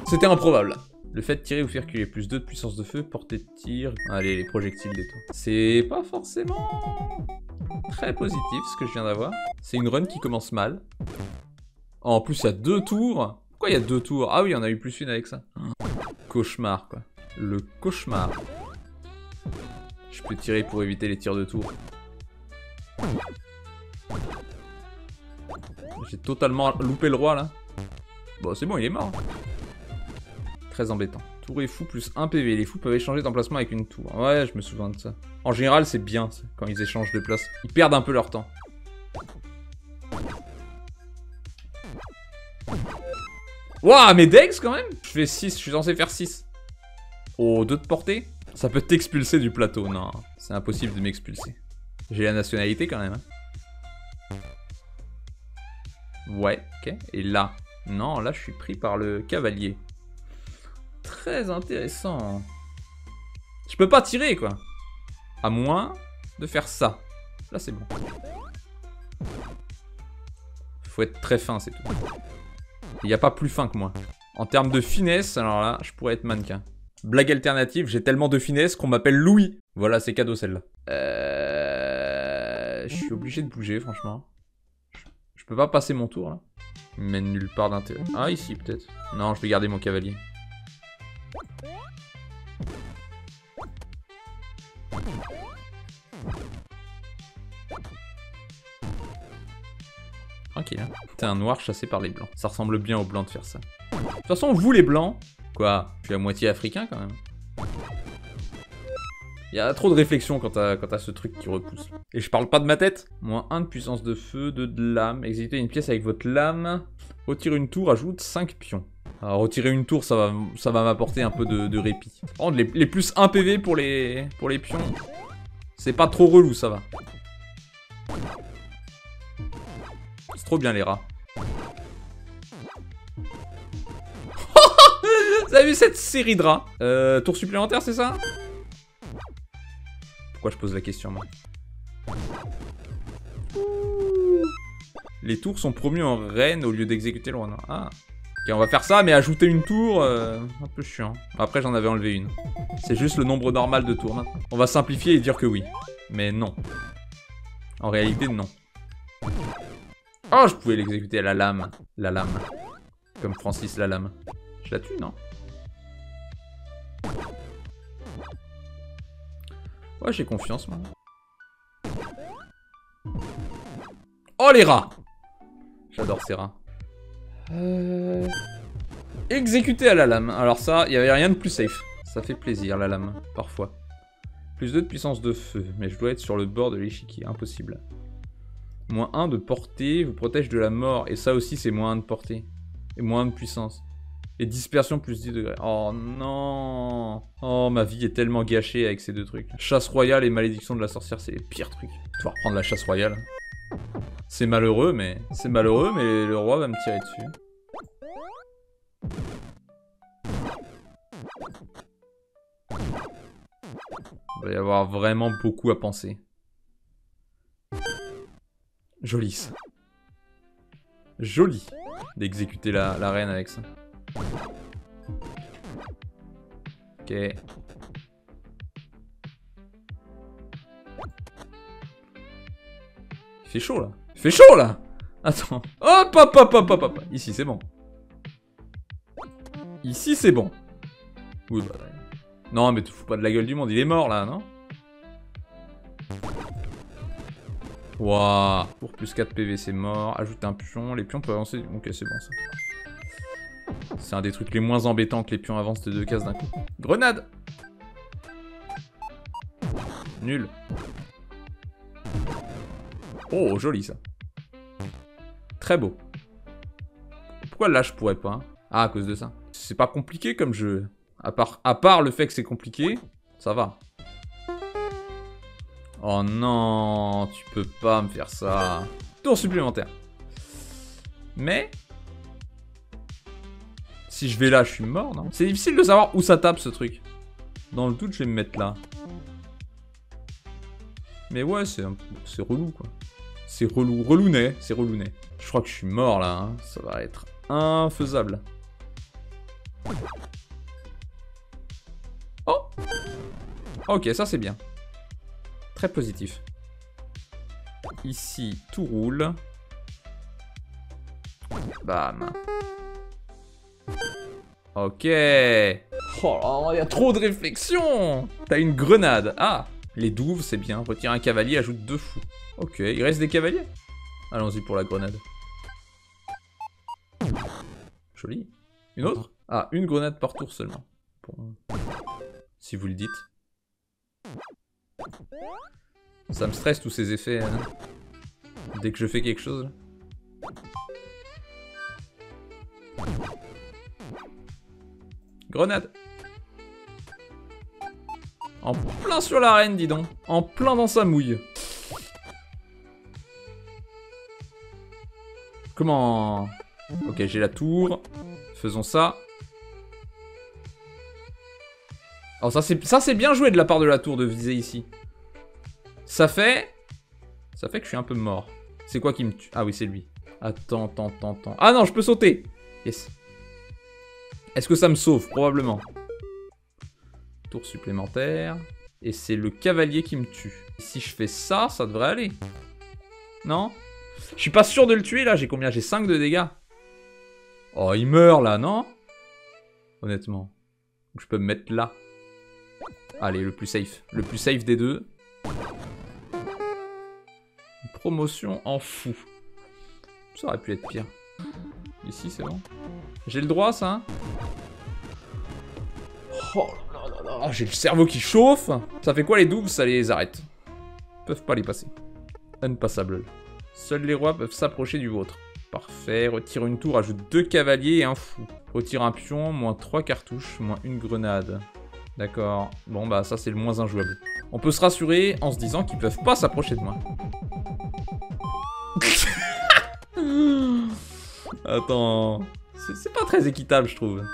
C'était improbable. Le fait de tirer vous fait reculer. Plus 2 de puissance de feu, portée de tir. Allez, les projectiles des tours. C'est pas forcément très positif ce que je viens d'avoir. C'est une run qui commence mal. Oh, en plus, il y a 2 tours. Pourquoi il y a 2 tours? Ah oui, on a eu plus une avec ça. Cauchemar, quoi. Le cauchemar. Je peux tirer pour éviter les tirs de tour. J'ai totalement loupé le roi, là. Bon, c'est bon, il est mort. Très embêtant. Tour est fou plus 1 PV. Les fous peuvent échanger d'emplacement avec une tour. Ouais, je me souviens de ça. En général, c'est bien, ça, quand ils échangent de place. Ils perdent un peu leur temps. Waouh, mais Dex, quand même. Je fais 6, je suis censé faire 6. Oh, 2 de portée. Ça peut t'expulser du plateau. Non, c'est impossible de m'expulser. J'ai la nationalité, quand même. Hein. Ouais, ok. Et là? Non, là, je suis pris par le cavalier. Très intéressant. Je peux pas tirer, quoi. À moins de faire ça. Là, c'est bon. Faut être très fin, c'est tout. Il n'y a pas plus fin que moi. En termes de finesse, alors là, je pourrais être mannequin. Blague alternative, j'ai tellement de finesse qu'on m'appelle Louis. Voilà, c'est cadeau celle-là. Je suis obligé de bouger, franchement. Je peux pas passer mon tour, là. Il mène nulle part d'intérêt. Ah, ici, peut-être. Non, je vais garder mon cavalier. Tranquille, hein. T'es un noir chassé par les blancs. Ça ressemble bien aux blancs de faire ça. De toute façon, vous les blancs... Quoi? Je suis à moitié africain, quand même. Il y a trop de réflexion quand t'as ce truc qui repousse. Et je parle pas de ma tête. Moins 1 de puissance de feu, 2 de lame. Exécutez une pièce avec votre lame. Retirer une tour, ajoute 5 pions. Alors, retirer une tour, ça va m'apporter un peu de répit. Par contre, les plus 1 PV pour les pions, c'est pas trop relou, ça va. C'est trop bien les rats. Vous avez vu cette série de rats? Tour supplémentaire, c'est ça? Pourquoi je pose la question, moi? Les tours sont promus en reine au lieu d'exécuter le roi noir. Ah. Ok, on va faire ça, mais ajouter une tour, un peu chiant. Après, j'en avais enlevé une. C'est juste le nombre normal de tours maintenant. On va simplifier et dire que oui. Mais non. En réalité, non. Oh, je pouvais l'exécuter à la lame. La lame. Comme Francis la lame. Je la tue, non? Ouais, j'ai confiance, moi. Oh, les rats! J'adore ces rats. Exécuter à la lame. Alors ça, il n'y avait rien de plus safe. Ça fait plaisir, la lame, parfois. Plus 2 de puissance de feu. Mais je dois être sur le bord de l'échiquier. Impossible. Moins 1 de portée vous protège de la mort. Et ça aussi, c'est moins 1 de portée. Et moins 1 de puissance. Et dispersion plus 10 degrés. Oh non. Oh, ma vie est tellement gâchée avec ces deux trucs. Chasse royale et malédiction de la sorcière, c'est les pires trucs. Tu vas reprendre la chasse royale. C'est malheureux, mais le roi va me tirer dessus. Il va y avoir vraiment beaucoup à penser. Joli ça. Joli d'exécuter la reine avec ça. Ok. Il fait chaud là. Il fait chaud là. Attends. Hop hop hop hop hop hop. Ici c'est bon. Ici c'est bon. Oui bah. Non mais te fous pas de la gueule du monde. Il est mort là, non? Waouh. Pour plus 4 PV c'est mort. Ajoute un pion. Les pions peuvent avancer. Ok c'est bon ça. C'est un des trucs les moins embêtants que les pions avancent de 2 cases d'un coup. Grenade. Nul. Oh, joli ça. Très beau. Pourquoi là je pourrais pas? Ah, à cause de ça. C'est pas compliqué comme jeu. À part le fait que c'est compliqué, ça va. Oh non, tu peux pas me faire ça. Tour supplémentaire. Mais... si je vais là, je suis mort, non? C'est difficile de savoir où ça tape, ce truc. Dans le doute, je vais me mettre là. Mais ouais, c'est relou, quoi. C'est relou. Relounet, c'est relounet. Je crois que je suis mort, là. Hein. Ça va être infaisable. Oh! Ok, ça c'est bien. Très positif. Ici, tout roule. Bam. Ok. Oh, il y a trop de réflexion. T'as une grenade. Ah, les douves, c'est bien. Retire un cavalier, ajoute 2 fous. Ok, il reste des cavaliers. Allons-y pour la grenade. Joli. Une autre? Ah, une grenade par tour seulement. Bon. Si vous le dites. Ça me stresse tous ces effets. Hein. Dès que je fais quelque chose. Grenade. En plein sur l'arène, dis donc. En plein dans sa mouille. Comment? Ok, j'ai la tour. Faisons ça. Alors ça c'est bien joué de la part de la tour de viser ici. Ça fait que je suis un peu mort. C'est quoi qui me tue? Ah oui, c'est lui. Attends. Ah non, je peux sauter. Yes. Est-ce que ça me sauve? Probablement. Tour supplémentaire. Et c'est le cavalier qui me tue. Si je fais ça, ça devrait aller. Non? Je suis pas sûr de le tuer là. J'ai combien? J'ai 5 de dégâts. Oh, il meurt là, non? Honnêtement. Je peux me mettre là. Allez, le plus safe. Le plus safe des deux. Une promotion en fou. Ça aurait pu être pire. Ici, c'est bon. J'ai le droit, ça? Oh là là là là. J'ai le cerveau qui chauffe. Ça fait quoi les douves? Ça les arrête. Ils peuvent pas les passer. Unpassable. Seuls les rois peuvent s'approcher du vôtre. Parfait. Retire une tour, ajoute 2 cavaliers et un fou. Retire un pion, moins 3 cartouches, moins une grenade. D'accord. Bon bah ça c'est le moins injouable. On peut se rassurer en se disant qu'ils peuvent pas s'approcher de moi. Attends. C'est pas très équitable je trouve.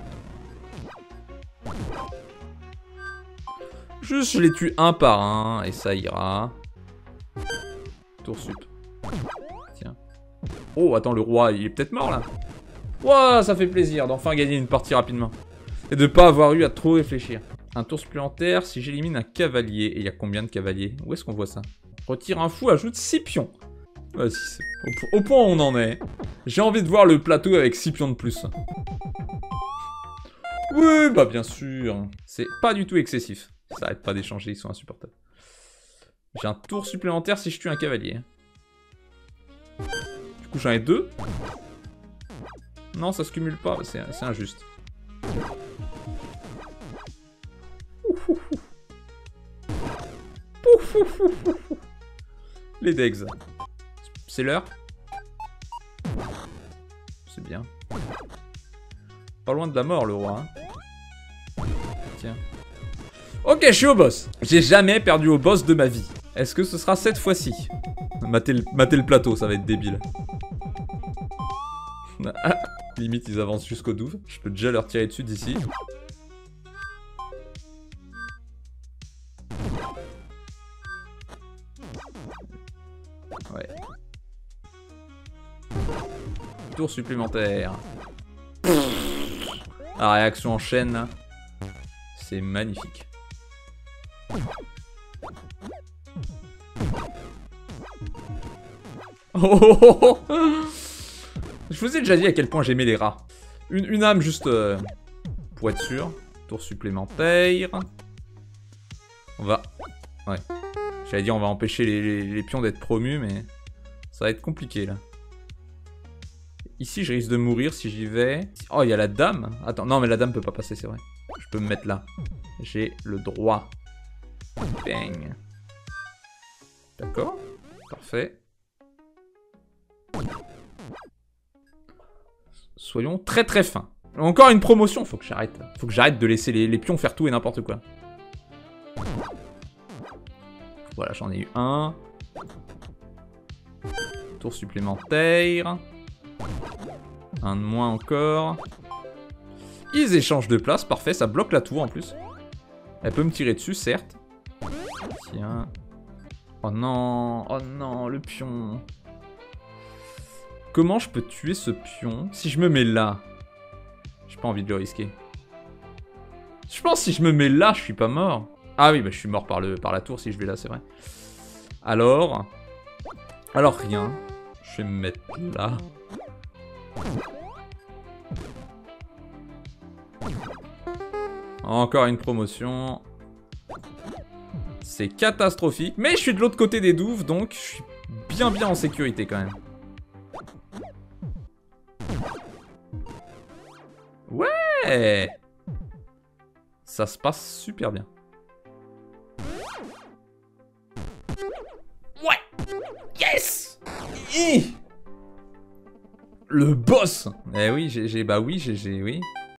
Juste je les tue un par un et ça ira. Tour sup. Tiens. Oh attends, le roi il est peut-être mort là. Ouah, ça fait plaisir d'enfin gagner une partie rapidement. Et de pas avoir eu à trop réfléchir. Un tour supplémentaire si j'élimine un cavalier. Et il y a combien de cavaliers? Où est-ce qu'on voit ça? Retire un fou, ajoute 6 pions. Vas-y, au point où on en est. J'ai envie de voir le plateau avec 6 pions de plus. Oui, bah bien sûr. C'est pas du tout excessif. Ça arrête pas d'échanger, ils sont insupportables. J'ai un tour supplémentaire si je tue un cavalier. Du coup j'en ai 2. Non, ça se cumule pas, c'est injuste. Les degs. C'est l'heure. C'est bien. Pas loin de la mort, le roi. Hein. Tiens. Ok, je suis au boss. J'ai jamais perdu au boss de ma vie. Est-ce que ce sera cette fois-ci? Matez le plateau, ça va être débile. Ah, limite, ils avancent jusqu'au douve. Je peux déjà leur tirer dessus d'ici. Ouais. Tour supplémentaire. La réaction en chaîne, là. C'est magnifique. Oh. Je vous ai déjà dit à quel point j'aimais les rats. Une âme juste pour être sûr. Tour supplémentaire. On va... Ouais. J'allais dire on va empêcher les pions d'être promus, mais ça va être compliqué là. Ici je risque de mourir si j'y vais. Oh, il y a la dame. Attends, non mais la dame peut pas passer, c'est vrai. Je peux me mettre là. J'ai le droit. Bang. D'accord. Parfait. Soyons très très fins. Encore une promotion, faut que j'arrête. Faut que j'arrête de laisser les pions faire tout et n'importe quoi. Voilà, j'en ai eu un. Tour supplémentaire. Un de moins encore. Ils échangent de place, parfait, ça bloque la tour en plus. Elle peut me tirer dessus, certes. Tiens. Oh non, le pion. Comment je peux tuer ce pion si je me mets là? J'ai pas envie de le risquer. Je pense que si je me mets là, je suis pas mort. Ah oui, bah je suis mort par la tour si je vais là, c'est vrai. Alors rien. Je vais me mettre là. Encore une promotion. C'est catastrophique. Mais je suis de l'autre côté des douves, donc je suis bien en sécurité quand même. Ouais! Ça se passe super bien. Ouais! Yes! Le boss! Eh oui, bah oui, oui.